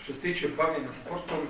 Što se tiče bavljenja sportom,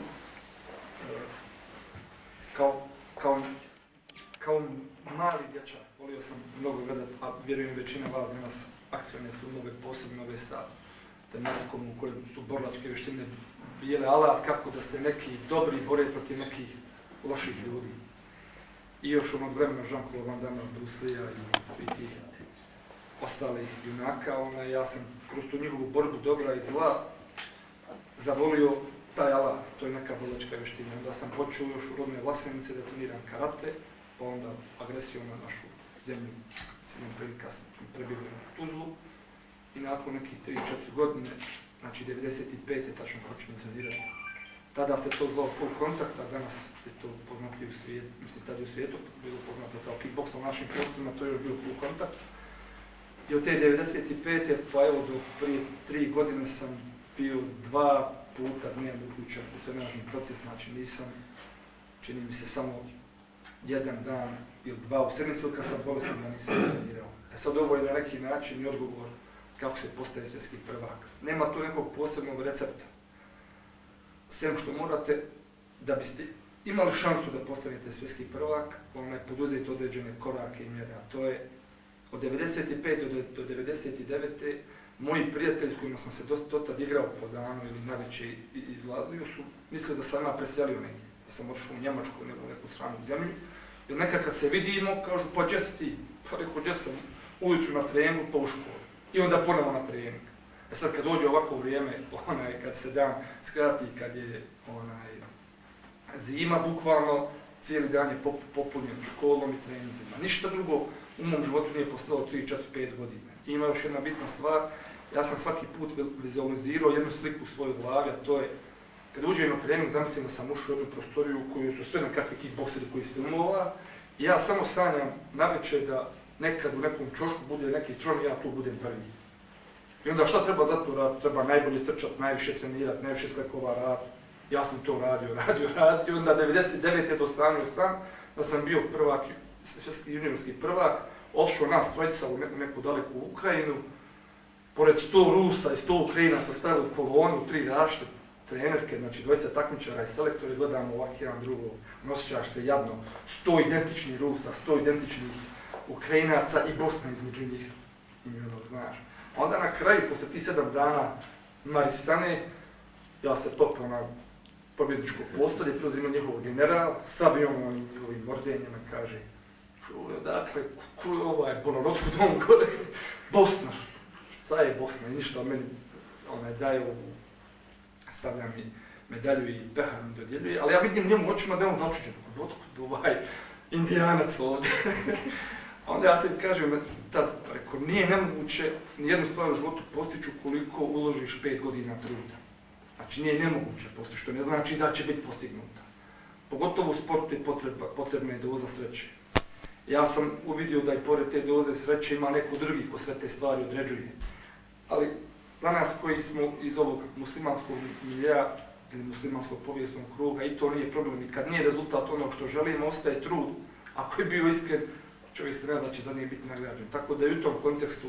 kao mali dječak, volio sam mnogo gledati, a vjerujem većina vas danas akcione filmove, posebno ove sa tematikom u kojem su borilačke vještine bile alat kako da se neki dobri bore protiv nekih loših ljudi. I još onog vremena Jean-Claude Van Damme, Bruce Lee i svi tih ostalih junaka, ja sam kroz tu njihovu borbu dobra i zla zavolio taj alat, to je neka borilačka vještina. Onda sam počeo još u rodnoj Vlasenici da treniram karate, pa onda agresijom na našu zemlju. S jednom prilika sam prebio na Tuzlu i nakon nekih 3-4 godine, znači 95. tačno počinjem trenirati. Tada se to zvao full kontakt, a danas je to poznati u svijetu, mislim tada je u svijetu bilo poznato kao kickboks u našim prostorima, to je još bio full kontakt. I od te 95. pa evo do prije 3 godine sam bio 2 puta dnevno uključen u trenažni proces, znači nisam, čini mi se samo 1 dan ili 2 u sedmici, kad sam bolestan da nisam trenirao. Sad ovo je na neki način i odgovor kako se postaje svjetski prvak. Nema tu nekog posebnog recepta. Sem što morate, da biste imali šansu da postanete svjetski prvak, poduzeti određene korake i mjere, a to je od 95. do 99. moji prijatelji s kojima sam se dotad igrao po danu ili najveće izlazio su mislili da sam ja preselio negdje, da sam otišao u Njemačku ili u neku stranu zemlju. Jer nekad kad se vidimo, kažu pa gdje si ti? Pa rekao gdje sam ujutru na treningu pa u školu. I onda ponovo na trening. E sad kad dođe ovako vrijeme, kad se dan skrati, kad je zima bukvalno, cijeli dan je popunjen školom i treninzima. Ništa drugo u mom životu nije postalo 3, 4, 5 godina. I ima još jedna bitna stvar, ja sam svaki put vizualizirao jednu sliku u svojoj glavi, a to je kad uđem na trening, zamislim da sam ušao u jednu prostoriju u kojoj su sve nekakvi kickbokseri koji iz filmova i ja samo sanjam navečer da nekad u nekom čošku bude neki tron i ja tu budem prvi. I onda šta treba za to raditi? Treba najbolje trčati, najviše trenirati, najviše slekova raditi. Ja sam to radio i onda 99. dosanio sam da sam bio prvak, svjetski juniorski prvak, odšao nas trojica u neku daleku Ukrajinu, pored 100 Rusa i 100 Ukrajinaca stavili u kolonu, 3 različite trenerke, znači dvojica takmičara i selektori, gledamo ovak jedan drugog, osjećaš se jadno, 100 identičnih Rusa, 100 identičnih Ukrajinaca i Bosna između njih, znaš. Onda na kraju, posle tih 7 dana marisane, ja se topio na pobjedničko postolje, prelazimo njihov general, s avionom i njihovim mordenjima, kaže, dakle, ovo je Bonor, otkud on gore? Bosna, šta je Bosna? I ništa, meni daje ovu, stavlja mi medalju i pehar mi dodjeljuje, ali ja vidim njemu očima da je on začuđen, otkud ovaj Indijanac ovdje. Onda ja se kažem, tad, rekao, nije nemoguće nijednu stvar u životu postići ukoliko uložiš 5 godina truda. Znači nije nemoguće postići, što ne znači da će biti postignuta. Pogotovo u sportu je potrebna je doza sreće. Ja sam uvidio da i pored te doze sreće ima neko drugi ko sve te stvari određuje. Ali za nas koji smo iz ovog muslimanskog milija ili muslimanskog povijesnog kruga i to nije problem. I kad nije rezultat onog što želimo, ostaje trud. Ako je bio iskren, čovjek se nema da će za njih biti nagrađen. Tako da je u tom kontekstu,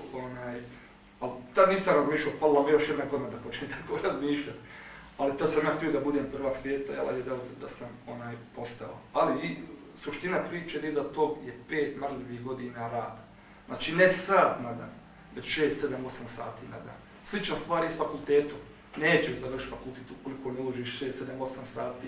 ali tad nisam razmišljao, palo mi još jedna godina da počnem tako razmišljati. Ali to sam ja htio da budem prvak svijeta, je da sam postao. Ali i suština priče iza tog je 5 marljivih godina rada. Znači ne sat na dan, već 6, 7, 8 sati na dan. Slična stvar je s fakultetom. Nećeš završiti fakultet ukoliko ne uložiš 6, 7, 8 sati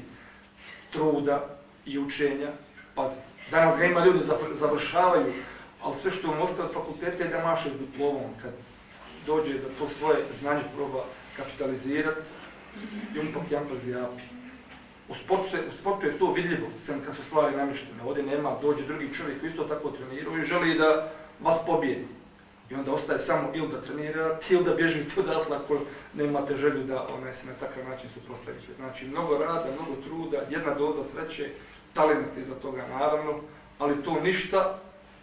truda i učenja. Pazi, danas ga ima ljudi završavaju, ali sve što mu ostaje od fakulteta je da maše s diplomom. Kad dođe da to svoje znanje proba kapitalizirati, i on pak jedan zjapi. U sportu je to vidljivo, sem kad su stvari namještene. Ovdje nema, dođe drugi čovjek koji isto tako trenirao i želi da vas pobijedi. I onda ostaje samo ili da trenirate ili da bježite odatle ako nemate želju da se na takav način suprotstavite. Znači mnogo rada, mnogo truda, jedna doza sreće, talent iza toga naravno, ali to ništa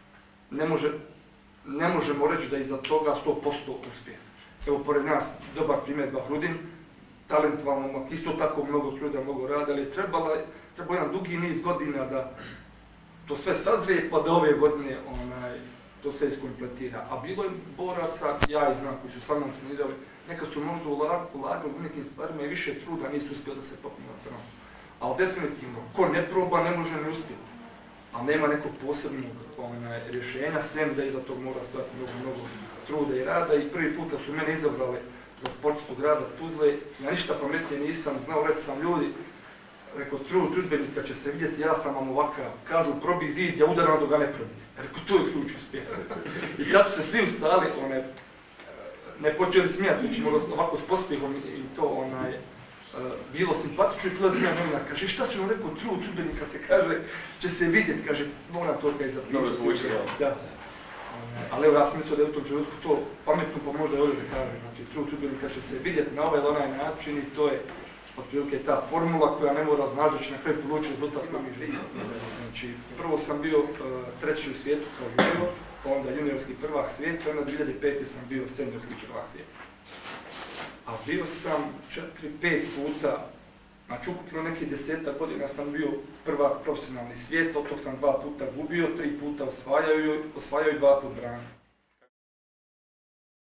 ne možemo reći da iza toga 100% uspije. Evo pored nas dobar primjer Bahrudin, talentovan momak, isto tako mnogo truda, mnogo rada, ali trebao jedan dugi niz godina da to sve sazrije, pa da ove godine to sve iskompletira. A bilo je boraca, ja i znam, koji su sa mnom trenirali, nekad su možda ulagali u nekim stvarima i više truda, nisu uspjeli da se popnu na tron. Ali definitivno, ko ne proba, ne može ne uspjeti. Ali nema nekog posebnog rješenja, sem da iza tog mora stojati mnogo truda i rada. I prvi puta su mene izabrali za sportskog grada Tuzle. Ja ništa pametnije nisam znao, rekao sam ljudi, rekao, trud trudbenika će se vidjeti, ja sam vam ovakav. Kažu, probi zid, ja udaram dok ga ne probi. Rekao, to je ključ uspjeha. I kad su se svi u sali, ne počeli smijati, već ovako s pospjehom i to bilo simpatično i prilazi me novina, kaže, šta si vam rekao, trud trudbenika se kaže, će se vidjeti, kaže, moram to kaj zapisati. Dobro zvuči, da. Ali evo, ja sam mislio da je u tom trenutku to pametno, pa možda je ovdje da kažem, znači, trud trudbenika će se vidjeti na ovaj ili onaj način i to je otprilike ta formula koja ne mora znaći da će na kraju polučiti rezultat koji mi želi. Znači, prvo sam bio treći u svijetu kao junior, pa onda juniorski prvak svijeta, onda 2005. sam bio seniorski prvak svijeta. A bio sam 4-5 puta, znači ukupno nekih 10 godina sam bio prvak profesionalni svijet, od tog sam 2 puta gubio, 3 puta osvajao i 2 put branio.